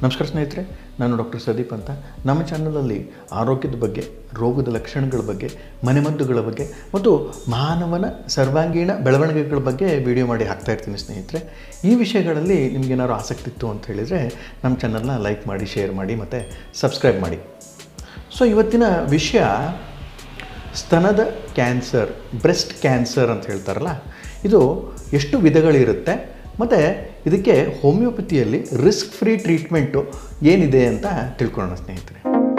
ನಮಸ್ಕಾರ ಸ್ನೇಹಿತರೆ, ನಾನು ಡಾಕ್ಟರ್ ಸದೀಪ್ ಅಂತ. ನಮ್ಮ ಚಾನಲಲ್ಲಿ ಆರೋಗ್ಯದ ಬಗ್ಗೆ, ರೋಗದ ಲಕ್ಷಣಗಳ ಬಗ್ಗೆ, ಮನೆಮದ್ದುಗಳ ಬಗ್ಗೆ ಮತ್ತು ಮಾನವನ ಸರ್ವಾಂಗೀಣ ಬೆಳವಣಿಗೆಗಳ ಬಗ್ಗೆ ವಿಡಿಯೋ ಮಾಡಿ ಹಾಕ್ತಾ ಇರ್ತೀನಿ ಸ್ನೇಹಿತರೆ. ಈ ವಿಷಯಗಳಲ್ಲಿ ನಿಮಗೇನಾದ್ರು ಆಸಕ್ತಿ ಇತ್ತು ಅಂತ ಹೇಳಿದರೆ ನಮ್ಮ ಚಾನಲ್ನ ಲೈಕ್ ಮಾಡಿ, ಶೇರ್ ಮಾಡಿ ಮತ್ತು ಸಬ್ಸ್ಕ್ರೈಬ್ ಮಾಡಿ. ಸೊ ಇವತ್ತಿನ ವಿಷಯ ಸ್ತನದ ಕ್ಯಾನ್ಸರ್, ಬ್ರೆಸ್ಟ್ ಕ್ಯಾನ್ಸರ್ ಅಂತ ಹೇಳ್ತಾರಲ್ಲ, ಇದು ಎಷ್ಟು ವಿಧಗಳಿರುತ್ತೆ ಮತ್ತು ಇದಕ್ಕೆ ಹೋಮಿಯೋಪತಿಯಲ್ಲಿ ರಿಸ್ಕ್ ಫ್ರೀ ಟ್ರೀಟ್ಮೆಂಟು ಏನಿದೆ ಅಂತ ತಿಳ್ಕೊಳ್ಳೋಣ ಸ್ನೇಹಿತರೆ.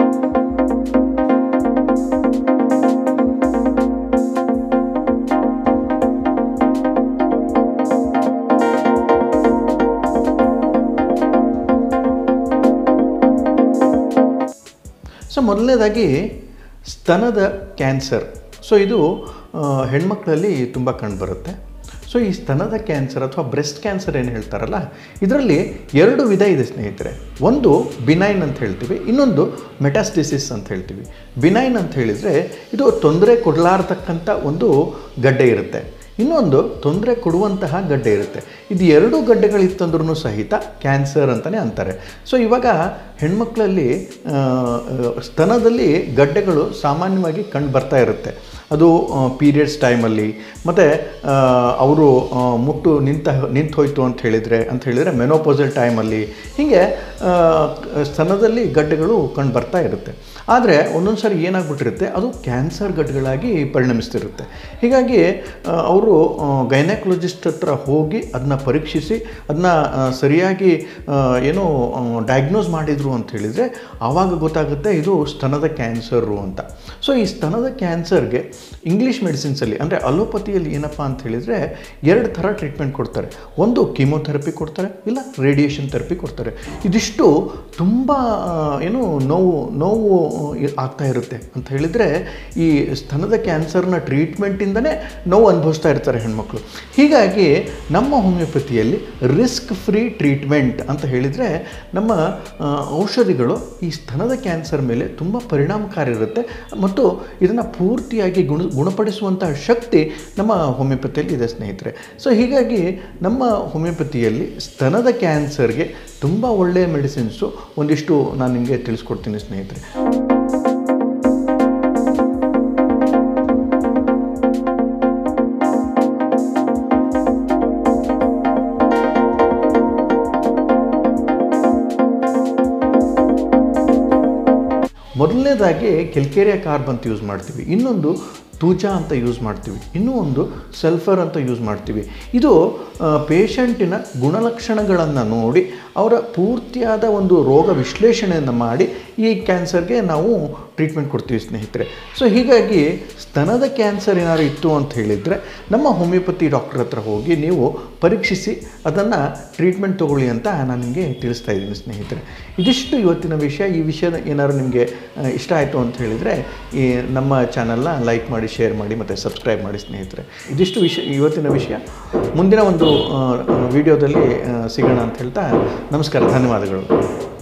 ಸೊ ಮೊದಲನೇದಾಗಿ ಸ್ತನದ ಕ್ಯಾನ್ಸರ್. ಸೊ ಇದು ಹೆಣ್ಮಕ್ಳಲ್ಲಿ ತುಂಬ ಕಂಡುಬರುತ್ತೆ. ಸೊ ಈ ಸ್ತನದ ಕ್ಯಾನ್ಸರ್ ಅಥವಾ ಬ್ರೆಸ್ಟ್ ಕ್ಯಾನ್ಸರ್ ಏನು ಹೇಳ್ತಾರಲ್ಲ, ಇದರಲ್ಲಿ ಎರಡು ವಿಧ ಇದೆ ಸ್ನೇಹಿತರೆ. ಒಂದು ಬಿನೈನ್ ಅಂತ ಹೇಳ್ತೀವಿ, ಇನ್ನೊಂದು ಮೆಟಾಸ್ಟಿಸಿಸ್ ಅಂತ ಹೇಳ್ತೀವಿ. ಬಿನೈನ್ ಅಂತ ಹೇಳಿದರೆ ಇದು ತೊಂದರೆ ಕೊಡಲಾರತಕ್ಕಂಥ ಒಂದು ಗಡ್ಡೆ ಇರುತ್ತೆ, ಇನ್ನೊಂದು ತೊಂದರೆ ಕೊಡುವಂತಹ ಗಡ್ಡೆ ಇರುತ್ತೆ. ಇದು ಎರಡು ಗಡ್ಡೆಗಳಿತ್ತಂದ್ರೂ ಸಹಿತ ಕ್ಯಾನ್ಸರ್ ಅಂತಲೇ ಅಂತಾರೆ. ಸೊ ಇವಾಗ ಹೆಣ್ಮಕ್ಳಲ್ಲಿ ಸ್ತನದಲ್ಲಿ ಗಡ್ಡೆಗಳು ಸಾಮಾನ್ಯವಾಗಿ ಕಂಡು ಬರ್ತಾ ಇರುತ್ತೆ. ಅದು ಪೀರಿಯಡ್ಸ್ ಟೈಮಲ್ಲಿ ಮತ್ತು ಅವರು ಮುಟ್ಟು ನಿಂತು ಹೋಯ್ತು ಅಂತ ಹೇಳಿದರೆ ಮೆನೋಪೋಸಲ್ ಟೈಮಲ್ಲಿ, ಹೀಗೆ ಸ್ತನದಲ್ಲಿ ಗಡ್ಡೆಗಳು ಕಂಡು ಬರ್ತಾ ಇರುತ್ತೆ. ಆದರೆ ಒಂದೊಂದು ಸಾರಿ ಏನಾಗ್ಬಿಟ್ಟಿರುತ್ತೆ, ಅದು ಕ್ಯಾನ್ಸರ್ ಗಡ್ಡೆಗಳಾಗಿ ಪರಿಣಮಿಸ್ತಿರುತ್ತೆ. ಹೀಗಾಗಿ ಅವರು ಗೈನಕಾಲಜಿಸ್ಟ್ ಹತ್ರ ಹೋಗಿ ಅದನ್ನ ಪರೀಕ್ಷಿಸಿ ಅದನ್ನ ಸರಿಯಾಗಿ ಏನೋ ಡಯಾಗ್ನೋಸ್ ಮಾಡಿದರು ಅಂತ ಹೇಳಿದರೆ ಆವಾಗ ಗೊತ್ತಾಗುತ್ತೆ ಇದು ಸ್ತನದ ಕ್ಯಾನ್ಸರು ಅಂತ. ಸೊ ಈ ಸ್ತನದ ಕ್ಯಾನ್ಸರ್ಗೆ ಇಂಗ್ಲೀಷ್ ಮೆಡಿಸಿನ್ಸಲ್ಲಿ ಅಂದರೆ ಅಲೋಪತಿಯಲ್ಲಿ ಏನಪ್ಪ ಅಂತ ಹೇಳಿದರೆ ಎರಡು ಥರ ಟ್ರೀಟ್ಮೆಂಟ್ ಕೊಡ್ತಾರೆ. ಒಂದು ಕೀಮೋಥೆರಪಿ ಕೊಡ್ತಾರೆ, ಇಲ್ಲ ರೇಡಿಯೇಷನ್ ಥೆರಪಿ ಕೊಡ್ತಾರೆ. ಇದಿಷ್ಟು ತುಂಬ ಏನು ನೋವು ಆಗ್ತಾ ಇರುತ್ತೆ ಅಂತ ಹೇಳಿದರೆ ಈ ಸ್ತನದ ಕ್ಯಾನ್ಸರ್ನ ಟ್ರೀಟ್ಮೆಂಟಿಂದನೇ ನೋವು ಅನುಭವಿಸ್ತಾ ಇರ್ತಾರೆ ಹೆಣ್ಮಕ್ಳು. ಹೀಗಾಗಿ ನಮ್ಮ ಹೋಮಿಯೋಪತಿಯಲ್ಲಿ ರಿಸ್ಕ್ ಫ್ರೀ ಟ್ರೀಟ್ಮೆಂಟ್ ಅಂತ ಹೇಳಿದರೆ ನಮ್ಮ ಔಷಧಿಗಳು ಈ ಸ್ತನದ ಕ್ಯಾನ್ಸರ್ ಮೇಲೆ ತುಂಬ ಪರಿಣಾಮಕಾರಿ ಇರುತ್ತೆ ಮತ್ತು ಇದನ್ನು ಪೂರ್ತಿಯಾಗಿ ಗುಣಪಡಿಸುವಂತಹ ಶಕ್ತಿ ನಮ್ಮ ಹೋಮಿಯೋಪತಿಯಲ್ಲಿ ಇದೆ ಸ್ನೇಹಿತರೆ. ಸೊ ಹೀಗಾಗಿ ನಮ್ಮ ಹೋಮಿಯೋಪತಿಯಲ್ಲಿ ಸ್ತನದ ಕ್ಯಾನ್ಸರ್ಗೆ ತುಂಬ ಒಳ್ಳೆಯ ಮೆಡಿಸಿನ್ಸು ಒಂದಿಷ್ಟು ನಾನು ನಿಮಗೆ ತಿಳಿಸ್ಕೊಡ್ತೀನಿ ಸ್ನೇಹಿತರೆ. ಮೊದಲನೇದಾಗಿ ಕೆಲ್ಕೇರಿಯಾ ಕಾರ್ಬ್ ಅಂತ ಯೂಸ್ ಮಾಡ್ತೀವಿ, ಇನ್ನೊಂದು ತೂಜಾ ಅಂತ ಯೂಸ್ ಮಾಡ್ತೀವಿ, ಇನ್ನೂ ಒಂದು ಸಲ್ಫರ್ ಅಂತ ಯೂಸ್ ಮಾಡ್ತೀವಿ. ಇದು ಪೇಷಂಟಿನ ಗುಣಲಕ್ಷಣಗಳನ್ನು ನೋಡಿ ಅವರ ಪೂರ್ತಿಯಾದ ಒಂದು ರೋಗ ವಿಶ್ಲೇಷಣೆಯನ್ನು ಮಾಡಿ ಈ ಕ್ಯಾನ್ಸರ್ಗೆ ನಾವು ಟ್ರೀಟ್ಮೆಂಟ್ ಕೊಡ್ತೀವಿ ಸ್ನೇಹಿತರೆ. ಸೊ ಹೀಗಾಗಿ ಸ್ತನದ ಕ್ಯಾನ್ಸರ್ ಏನಾದ್ರು ಇತ್ತು ಅಂತ ಹೇಳಿದರೆ ನಮ್ಮ ಹೋಮಿಯೋಪತಿ ಡಾಕ್ಟರ್ ಹತ್ರ ಹೋಗಿ ನೀವು ಪರೀಕ್ಷಿಸಿ ಅದನ್ನು ಟ್ರೀಟ್ಮೆಂಟ್ ತೊಗೊಳ್ಳಿ ಅಂತ ನಾನು ನಿಮಗೆ ತಿಳಿಸ್ತಾ ಇದ್ದೀನಿ ಸ್ನೇಹಿತರೆ. ಇದಿಷ್ಟು ಇವತ್ತಿನ ವಿಷಯ. ಈ ವಿಷಯದ ಏನಾದ್ರು ನಿಮಗೆ ಇಷ್ಟ ಆಯಿತು ಅಂತ ಹೇಳಿದರೆ ಈ ನಮ್ಮ ಚಾನಲ್ನ ಲೈಕ್ ಮಾಡಿ, ಶೇರ್ ಮಾಡಿ ಮತ್ತು ಸಬ್ಸ್ಕ್ರೈಬ್ ಮಾಡಿ ಸ್ನೇಹಿತರೆ. ಇದಿಷ್ಟು ಇವತ್ತಿನ ವಿಷಯ. ಮುಂದಿನ ಒಂದು ವಿಡಿಯೋದಲ್ಲಿ ಸಿಗೋಣ ಅಂತ ಹೇಳ್ತಾ ನಮಸ್ಕಾರ, ಧನ್ಯವಾದಗಳು.